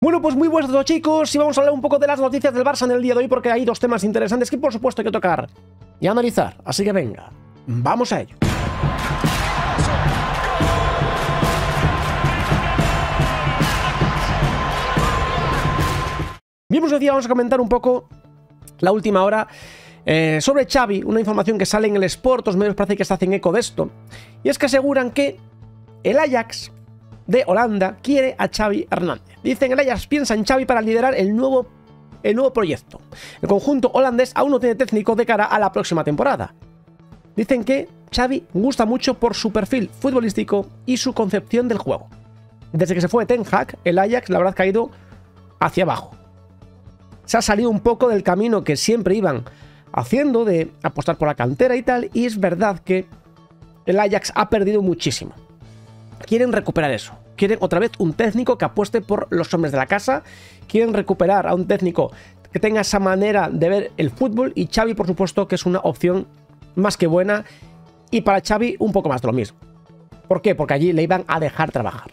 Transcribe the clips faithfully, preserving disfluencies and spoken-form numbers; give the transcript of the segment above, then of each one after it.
Bueno, pues muy buenas a todos, chicos, y vamos a hablar un poco de las noticias del Barça en el día de hoy, porque hay dos temas interesantes que por supuesto hay que tocar y analizar, así que venga, vamos a ello. Bien, pues decía, vamos a comentar un poco la última hora eh, sobre Xavi, una información que sale en el Sport, los medios parece que se hacen eco de esto, y es que aseguran que el Ajax de Holanda quiere a Xavi Hernández. Dicen el Ajax piensa en Xavi para liderar el nuevo, el nuevo proyecto. El conjunto holandés aún no tiene técnico de cara a la próxima temporada. Dicen que Xavi gusta mucho por su perfil futbolístico y su concepción del juego. Desde que se fue Ten Hag, el Ajax la verdad ha caído hacia abajo. Se ha salido un poco del camino que siempre iban haciendo de apostar por la cantera y tal, y es verdad que el Ajax ha perdido muchísimo. Quieren recuperar eso. Quieren otra vez un técnico que apueste por los hombres de la casa. Quieren recuperar a un técnico que tenga esa manera de ver el fútbol. Y Xavi, por supuesto, que es una opción más que buena. Y para Xavi, un poco más de lo mismo. ¿Por qué? Porque allí le iban a dejar trabajar.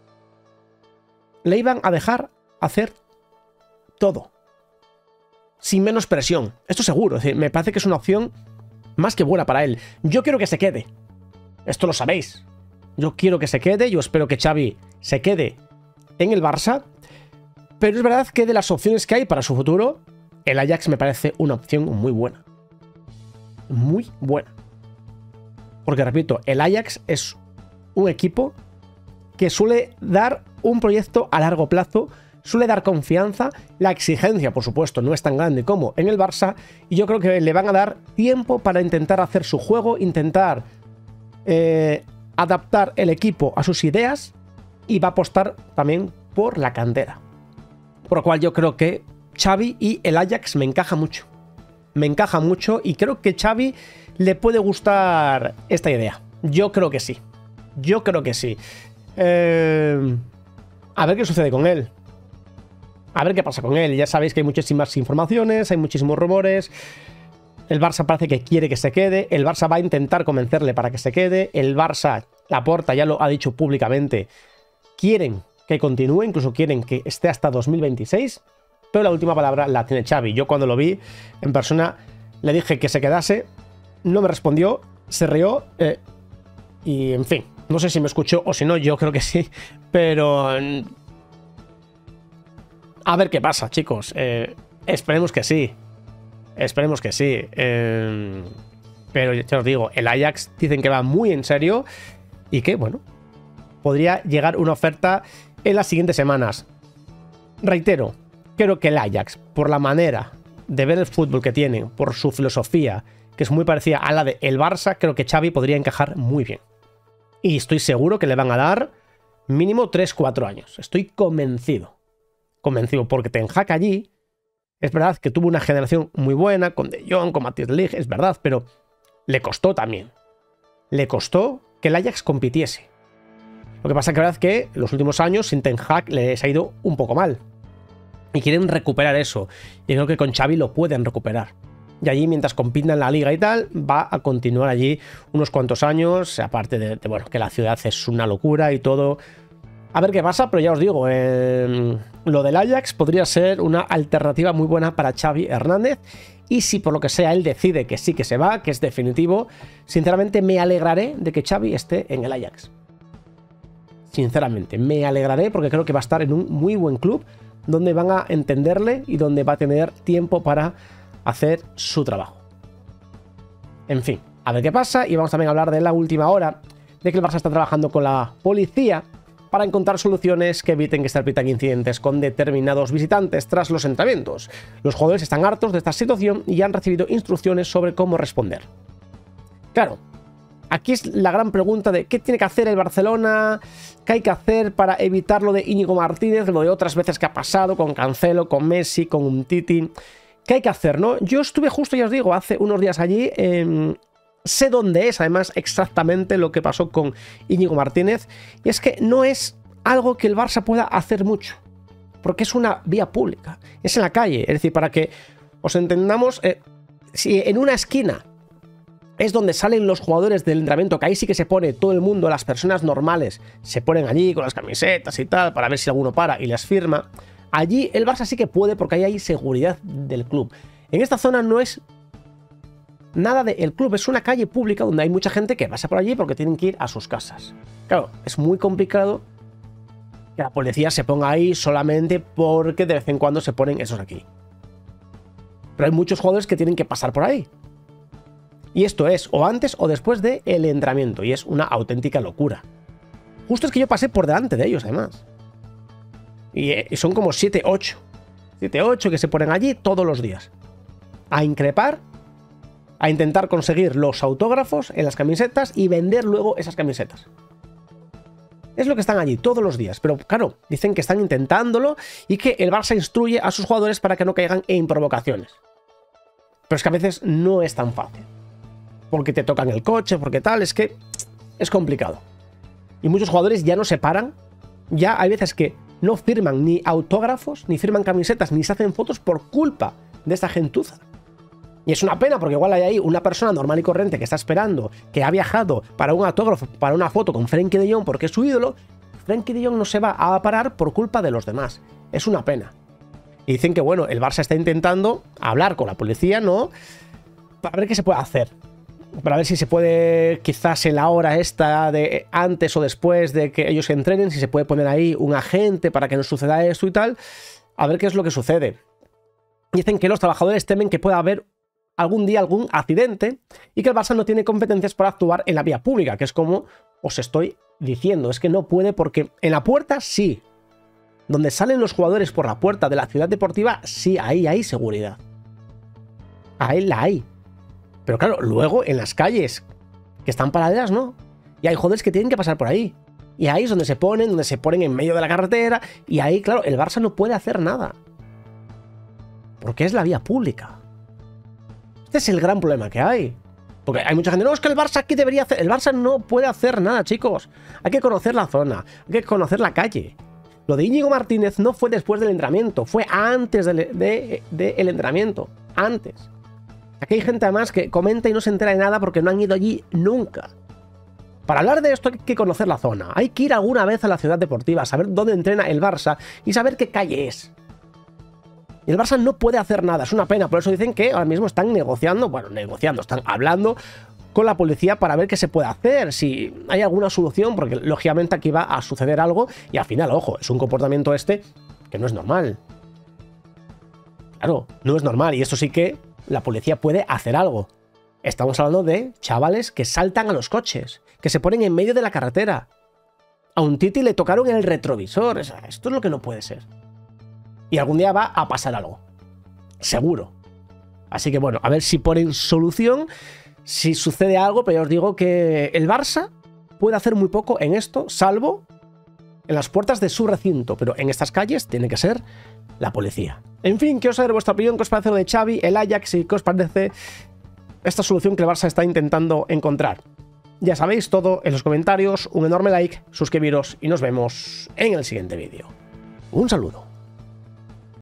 Le iban a dejar hacer todo. Sin menos presión. Esto seguro. Es decir, me parece que es una opción más que buena para él. Yo quiero que se quede. Esto lo sabéis. Yo quiero que se quede, yo espero que Xavi se quede en el Barça, pero es verdad que de las opciones que hay para su futuro, el Ajax me parece una opción muy buena. Muy buena. Porque, repito, el Ajax es un equipo que suele dar un proyecto a largo plazo, suele dar confianza, la exigencia, por supuesto, no es tan grande como en el Barça, y yo creo que le van a dar tiempo para intentar hacer su juego, intentar Eh, adaptar el equipo a sus ideas, y va a apostar también por la cantera. Por lo cual yo creo que Xavi y el Ajax me encaja mucho. Me encaja mucho y creo que Xavi le puede gustar esta idea. Yo creo que sí. Yo creo que sí. Eh, a ver qué sucede con él. A ver qué pasa con él. Ya sabéis que hay muchísimas informaciones, hay muchísimos rumores. El Barça parece que quiere que se quede. El Barça va a intentar convencerle para que se quede. El Barça, Laporta ya lo ha dicho públicamente, quieren que continúe, incluso quieren que esté hasta dos mil veintiséis. Pero la última palabra la tiene Xavi. Yo cuando lo vi en persona le dije que se quedase. No me respondió, se rió. Eh, y en fin, no sé si me escuchó o si no, yo creo que sí. Pero a ver qué pasa, chicos. Eh, esperemos que sí. Esperemos que sí. Eh, pero ya os digo, el Ajax dicen que va muy en serio y que, bueno, podría llegar una oferta en las siguientes semanas. Reitero, creo que el Ajax, por la manera de ver el fútbol que tienen, por su filosofía, que es muy parecida a la de el Barça, creo que Xavi podría encajar muy bien. Y estoy seguro que le van a dar mínimo tres cuatro años. Estoy convencido. Convencido, porque Ten Hag allí, es verdad que tuvo una generación muy buena, con De Jong, con Matthias de Ligt, es verdad, pero le costó también. Le costó que el Ajax compitiese. Lo que pasa es que es verdad que los últimos años sin Ten Hag les ha ido un poco mal. Y quieren recuperar eso. Y creo que con Xavi lo pueden recuperar. Y allí, mientras compitan en la liga y tal, va a continuar allí unos cuantos años, aparte de, de bueno, que la ciudad es una locura y todo. A ver qué pasa, pero ya os digo, eh, lo del Ajax podría ser una alternativa muy buena para Xavi Hernández. Y si por lo que sea él decide que sí que se va, que es definitivo, sinceramente me alegraré de que Xavi esté en el Ajax. Sinceramente, me alegraré porque creo que va a estar en un muy buen club donde van a entenderle y donde va a tener tiempo para hacer su trabajo. En fin, a ver qué pasa. Y vamos también a hablar de la última hora, de que el Barça está trabajando con la policía para encontrar soluciones que eviten que se repitan incidentes con determinados visitantes tras los entrenamientos. Los jugadores están hartos de esta situación y han recibido instrucciones sobre cómo responder. Claro, aquí es la gran pregunta de qué tiene que hacer el Barcelona, qué hay que hacer para evitar lo de Íñigo Martínez, lo de otras veces que ha pasado con Cancelo, con Messi, con Umtiti. ¿Qué hay que hacer, no? Yo estuve justo, ya os digo, hace unos días allí. Eh, sé dónde es, además, exactamente lo que pasó con Íñigo Martínez. Y es que no es algo que el Barça pueda hacer mucho, porque es una vía pública, es en la calle. Es decir, para que os entendamos, eh, si en una esquina es donde salen los jugadores del entrenamiento, que ahí sí que se pone todo el mundo, las personas normales, se ponen allí con las camisetas y tal, para ver si alguno para y les firma. Allí el Barça sí que puede porque ahí hay seguridad del club. En esta zona no es nada del club, es una calle pública donde hay mucha gente que pasa por allí porque tienen que ir a sus casas. Claro, es muy complicado que la policía se ponga ahí solamente porque de vez en cuando se ponen esos aquí. Pero hay muchos jugadores que tienen que pasar por ahí. Y esto es o antes o después del entrenamiento, y es una auténtica locura. Justo es que yo pasé por delante de ellos, además. Y, y son como siete ocho. siete ocho que se ponen allí todos los días. A increpar, a intentar conseguir los autógrafos en las camisetas y vender luego esas camisetas. Es lo que están allí todos los días. Pero claro, dicen que están intentándolo y que el Barça instruye a sus jugadores para que no caigan en provocaciones. Pero es que a veces no es tan fácil. Porque te tocan el coche, porque tal, es que es complicado. Y muchos jugadores ya no se paran. Ya hay veces que no firman ni autógrafos, ni firman camisetas, ni se hacen fotos por culpa de esta gentuza. Y es una pena porque igual hay ahí una persona normal y corriente que está esperando, que ha viajado para un autógrafo, para una foto con Frenkie de Jong porque es su ídolo. Frenkie de Jong no se va a parar por culpa de los demás. Es una pena. Y dicen que bueno, el Barça está intentando hablar con la policía, ¿no? Para ver qué se puede hacer. Para ver si se puede, quizás en la hora esta de antes o después de que ellos entrenen, si se puede poner ahí un agente para que no suceda esto y tal. A ver qué es lo que sucede. Dicen que los trabajadores temen que pueda haber algún día algún accidente y que el Barça no tiene competencias para actuar en la vía pública, que es como os estoy diciendo. Es que no puede porque en la puerta sí. Donde salen los jugadores por la puerta de la ciudad deportiva, sí, ahí hay seguridad. Ahí la hay. Pero claro, luego en las calles que están paralelas, ¿no? Y hay jugadores que tienen que pasar por ahí. Y ahí es donde se ponen, donde se ponen en medio de la carretera. Y ahí, claro, el Barça no puede hacer nada. Porque es la vía pública. Este es el gran problema que hay. Porque hay mucha gente, no, es que el Barça aquí debería hacer... El Barça no puede hacer nada, chicos. Hay que conocer la zona, hay que conocer la calle. Lo de Íñigo Martínez no fue después del entrenamiento, fue antes del de, de el entrenamiento. Antes. Aquí hay gente además que comenta y no se entera de nada porque no han ido allí nunca. Para hablar de esto hay que conocer la zona. Hay que ir alguna vez a la ciudad deportiva, saber dónde entrena el Barça y saber qué calle es. Y el Barça no puede hacer nada, es una pena. Por eso dicen que ahora mismo están negociando, bueno, negociando, están hablando con la policía para ver qué se puede hacer, si hay alguna solución, porque lógicamente aquí va a suceder algo y al final, ojo, es un comportamiento este que no es normal. Claro, no es normal y eso sí que la policía puede hacer algo. Estamos hablando de chavales que saltan a los coches, que se ponen en medio de la carretera. A un Titi le tocaron el retrovisor. O sea, esto es lo que no puede ser. Y algún día va a pasar algo. Seguro. Así que bueno, a ver si ponen solución, si sucede algo, pero ya os digo que el Barça puede hacer muy poco en esto, salvo en las puertas de su recinto, pero en estas calles tiene que ser la policía. En fin, quiero saber vuestra opinión, qué os parece lo de Xavi, el Ajax y qué os parece esta solución que el Barça está intentando encontrar. Ya sabéis todo en los comentarios, un enorme like, suscribiros y nos vemos en el siguiente vídeo. Un saludo.